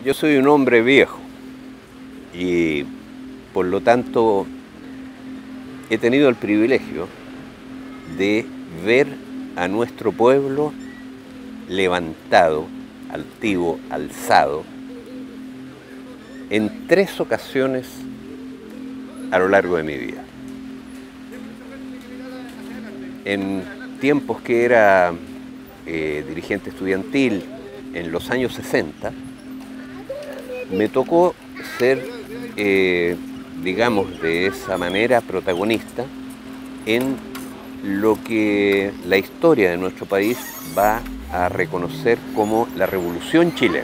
Yo soy un hombre viejo y por lo tanto he tenido el privilegio de ver a nuestro pueblo levantado, altivo, alzado, en 3 ocasiones a lo largo de mi vida. En tiempos que era dirigente estudiantil, en los años 60, me tocó ser, digamos de esa manera, protagonista en lo que la historia de nuestro país va a reconocer como la Revolución Chilena.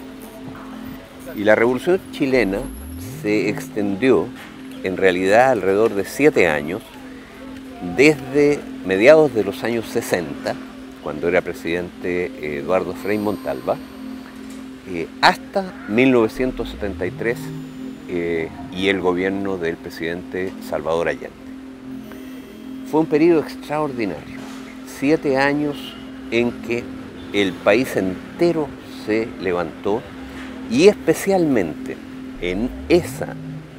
Y la Revolución Chilena se extendió en realidad alrededor de 7 años, desde mediados de los años 60, cuando era presidente Eduardo Frei Montalva, hasta 1973 y el gobierno del presidente Salvador Allende. Fue un periodo extraordinario, 7 años en que el país entero se levantó y especialmente en esa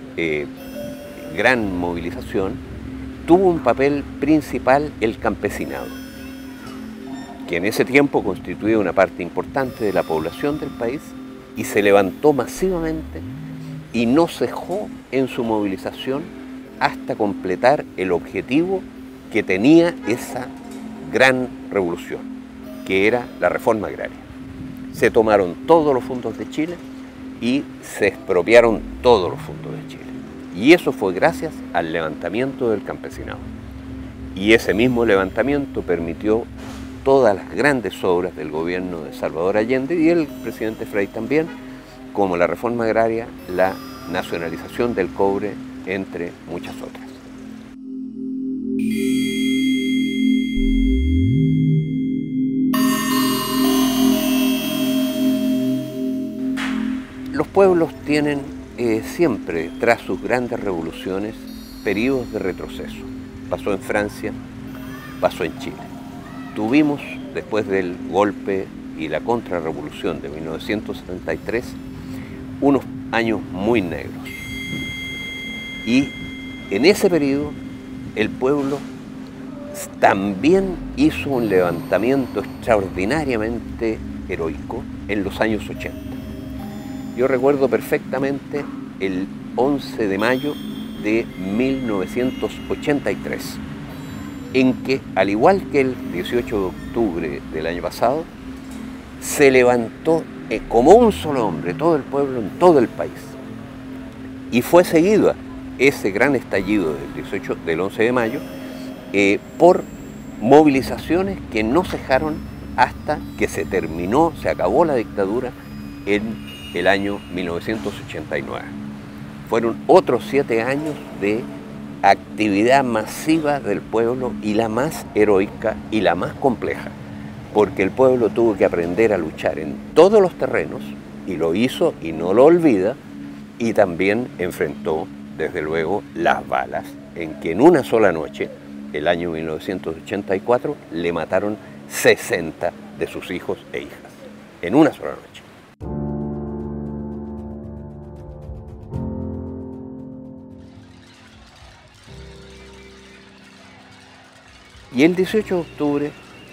gran movilización tuvo un papel principal el campesinado, que en ese tiempo constituía una parte importante de la población del país y se levantó masivamente y no cejó en su movilización hasta completar el objetivo que tenía esa gran revolución, que era la reforma agraria. Se tomaron todos los fondos de Chile y se expropiaron todos los fondos de Chile. Y eso fue gracias al levantamiento del campesinado. Y ese mismo levantamiento permitió todas las grandes obras del gobierno de Salvador Allende y el presidente Frei también, como la reforma agraria, la nacionalización del cobre, entre muchas otras. Los pueblos tienen siempre, tras sus grandes revoluciones, periodos de retroceso. Pasó en Francia, pasó en Chile. Tuvimos, después del golpe y la contrarrevolución de 1973, unos años muy negros. Y en ese periodo el pueblo también hizo un levantamiento extraordinariamente heroico en los años 80. Yo recuerdo perfectamente el 11 de mayo de 1983, en que, al igual que el 18 de octubre del año pasado, se levantó como un solo hombre todo el pueblo en todo el país. Y fue seguido ese gran estallido del 11 de mayo por movilizaciones que no cejaron hasta que se acabó la dictadura en el año 1989. Fueron otros 7 años de actividad masiva del pueblo y la más heroica y la más compleja, porque el pueblo tuvo que aprender a luchar en todos los terrenos y lo hizo y no lo olvida, y también enfrentó desde luego las balas en que en una sola noche, el año 1984, le mataron 60 de sus hijos e hijas, en una sola noche. Y el 18 de octubre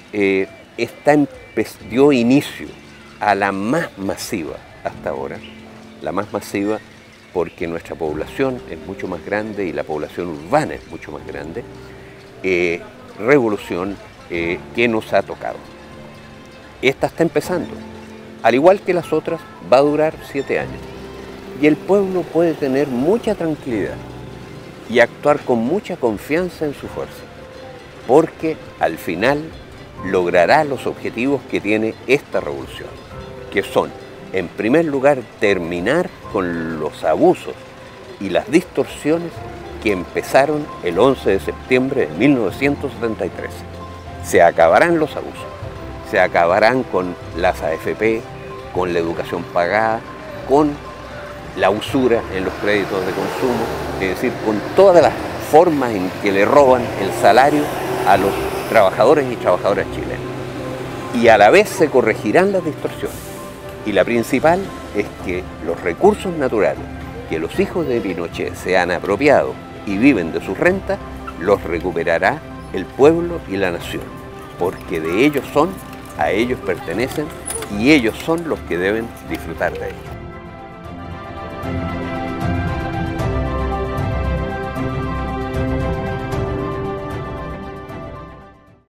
dio inicio a la más masiva hasta ahora, la más masiva porque nuestra población es mucho más grande y la población urbana es mucho más grande, revolución que nos ha tocado. Esta está empezando, al igual que las otras, va a durar 7 años. Y el pueblo puede tener mucha tranquilidad y actuar con mucha confianza en su fuerza, porque al final logrará los objetivos que tiene esta revolución, que son, en primer lugar, terminar con los abusos y las distorsiones que empezaron el 11 de septiembre de 1973. Se acabarán los abusos, se acabarán con las AFP, con la educación pagada, con la usura en los créditos de consumo, es decir, con todas las formas en que le roban el salario a los trabajadores y trabajadoras chilenos. Y a la vez se corregirán las distorsiones. Y la principal es que los recursos naturales que los hijos de Pinochet se han apropiado y viven de sus rentas, los recuperará el pueblo y la nación, porque de ellos son, a ellos pertenecen y ellos son los que deben disfrutar de ellos.